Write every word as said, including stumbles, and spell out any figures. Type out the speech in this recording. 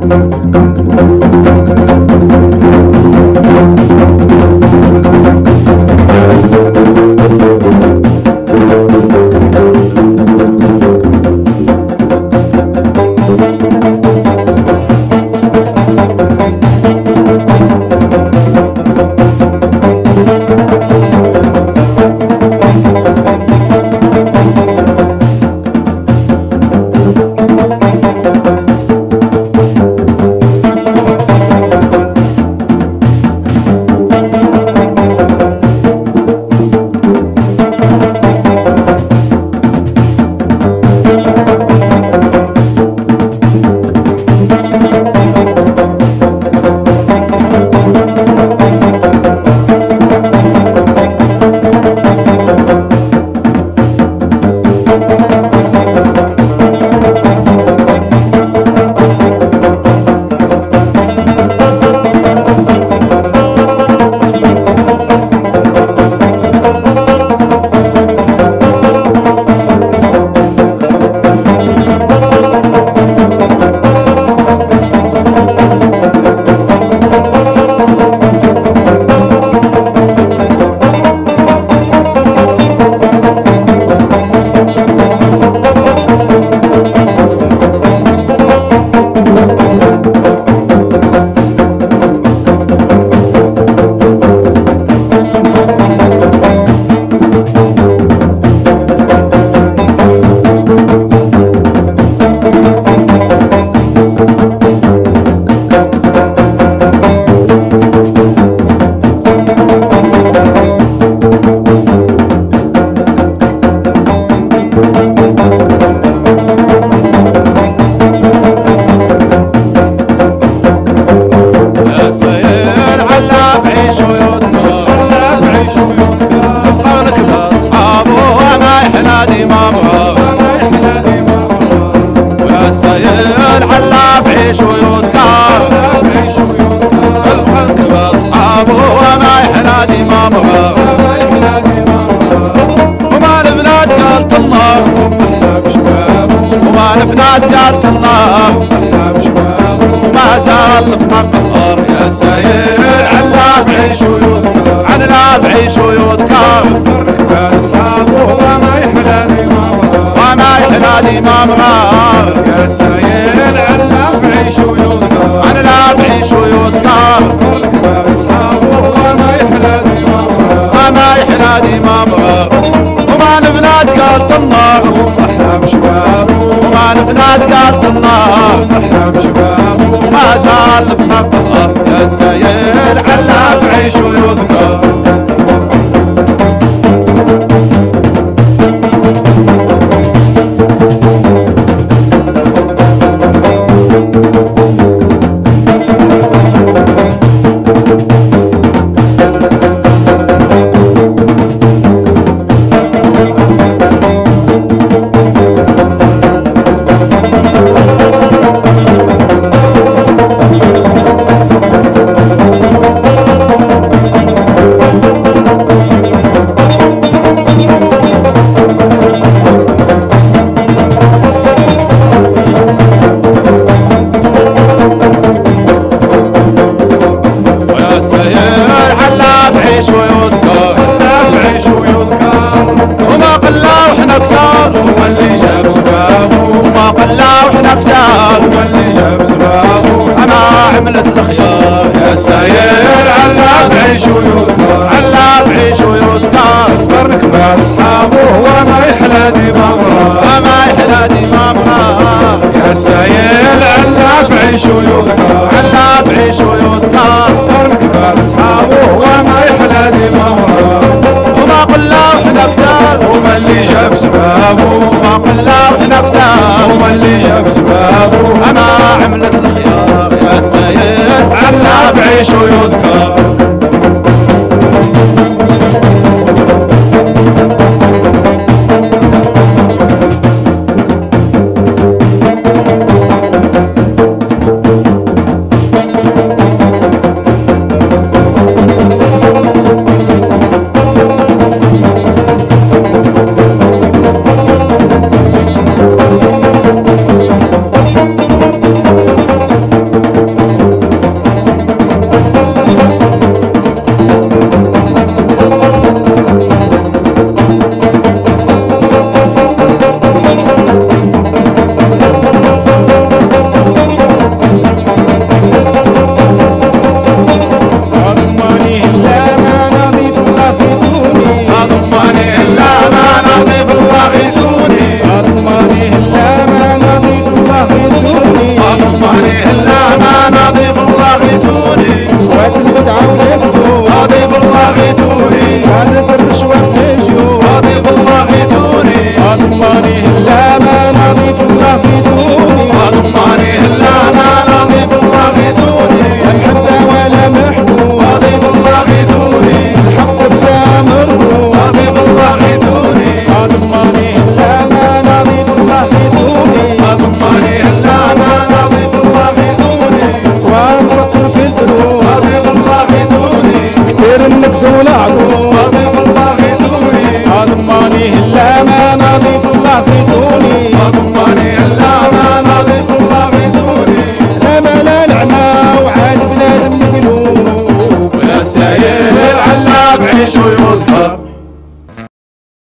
الفناد دارت الله وما زال الفقر قهر يا ساير عن نافعي شيوطك عن نافعي شيوطك اخترك باصحابه وما يحلى ما وما يحلى ما مغار يا ساير عن نافعي شيوطك عن نافعي شيوطك اخترك باصحابه وما يحلى ما وما يحلى ما مغار وما الفناد قالت الله وضحى بشبابه وما الفناد قالت الله وضحى بشبابه ما زال الفقر قهر يا ساير عن نافعي شيوطك عملت الخيار يا ساير على بعيش ويوتكار على بعيش ويوتكار اخترك باصحابه وما يحلى دمامره وما يحلى دمامره يا ساير على بعيش ويوتكار على بعيش ويوتكار اخترك باصحابه وما يحلى دمامره وما قلنا وحنا كتار وما اللي جاب سبابه وما قلنا وحنا كتار وما اللي جاب سبابه اما عملت الخيار يا ساير على بعيش ويذكر والعدو ضيف الله غيتوني ضماني هلا ما نضيف الله غيتوني ضماني